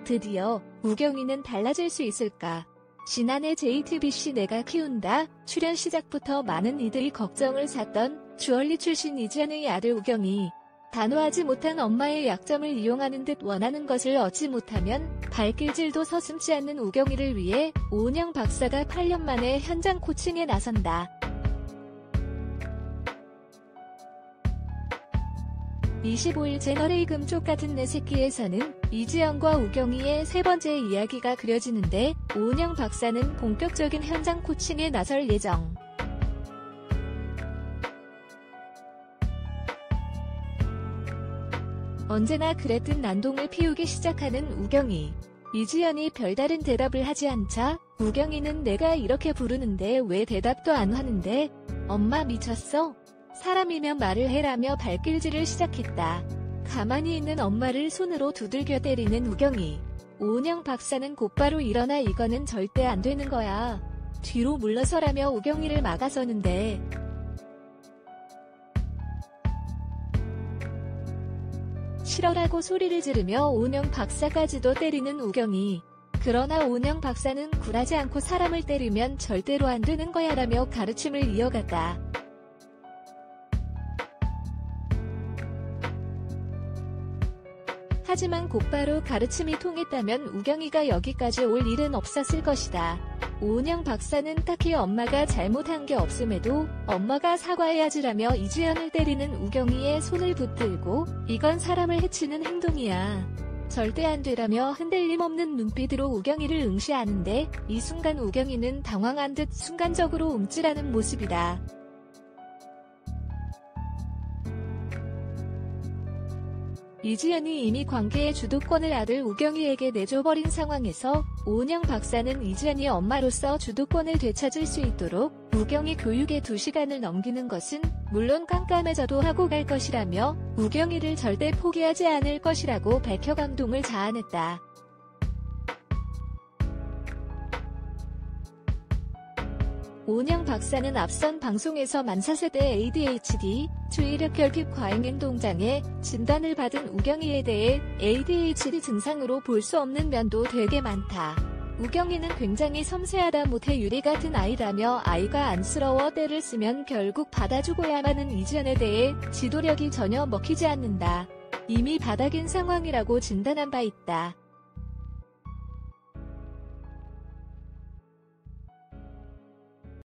드디어 우경이는 달라질 수 있을까? 지난해 JTBC 내가 키운다 출연 시작부터 많은 이들이 걱정을 샀던 주얼리 출신 이지연의 아들 우경이 단호하지 못한 엄마의 약점을 이용하는 듯 원하는 것을 얻지 못하면 발길질도 서슴지 않는 우경이를 위해 오은영 박사가 8년 만에 현장 코칭에 나선다. 25일 채널A 금쪽 같은 내 새끼에서는 이지연과 우경이의 세 번째 이야기가 그려지는데 오은영 박사는 본격적인 현장 코칭에 나설 예정. 언제나 그랬듯 난동을 피우기 시작하는 우경이. 이지연이 별다른 대답을 하지 않자 우경이는 내가 이렇게 부르는데 왜 대답도 안 하는데? 엄마 미쳤어? 사람이면 말을 해라며 발길질을 시작했다. 가만히 있는 엄마를 손으로 두들겨 때리는 우경이. 오은영 박사는 곧바로 일어나 이거는 절대 안 되는 거야. 뒤로 물러서라며 우경이를 막아서는데 싫어라고 소리를 지르며 오은영 박사까지도 때리는 우경이. 그러나 오은영 박사는 굴하지 않고 사람을 때리면 절대로 안 되는 거야 라며 가르침을 이어갔다. 하지만 곧바로 가르침이 통했다면 우경이가 여기까지 올 일은 없었을 것이다. 오은영 박사는 딱히 엄마가 잘못한 게 없음에도 엄마가 사과해야지라며 이지연을 때리는 우경이의 손을 붙들고 이건 사람을 해치는 행동이야. 절대 안 되라며 흔들림 없는 눈빛으로 우경이를 응시하는데 이 순간 우경이는 당황한 듯 순간적으로 움찔하는 모습이다. 이지연이 이미 관계의 주도권을 아들 우경이에게 내줘버린 상황에서 오은영 박사는 이지연이 엄마로서 주도권을 되찾을 수 있도록 우경이 교육에 2시간을 넘기는 것은 물론 깜깜해져도 하고 갈 것이라며 우경이를 절대 포기하지 않을 것이라고 밝혀 감동을 자아냈다. 오은영 박사는 앞선 방송에서 만사세대 ADHD, 주의력결핍 과잉행동장애 진단을 받은 우경이에 대해 ADHD 증상으로 볼 수 없는 면도 되게 많다. 우경이는 굉장히 섬세하다 못해 유리 같은 아이라며 아이가 안쓰러워 떼를 쓰면 결국 받아주고야만 하는 이지연에 대해 지도력이 전혀 먹히지 않는다. 이미 바닥인 상황이라고 진단한 바 있다.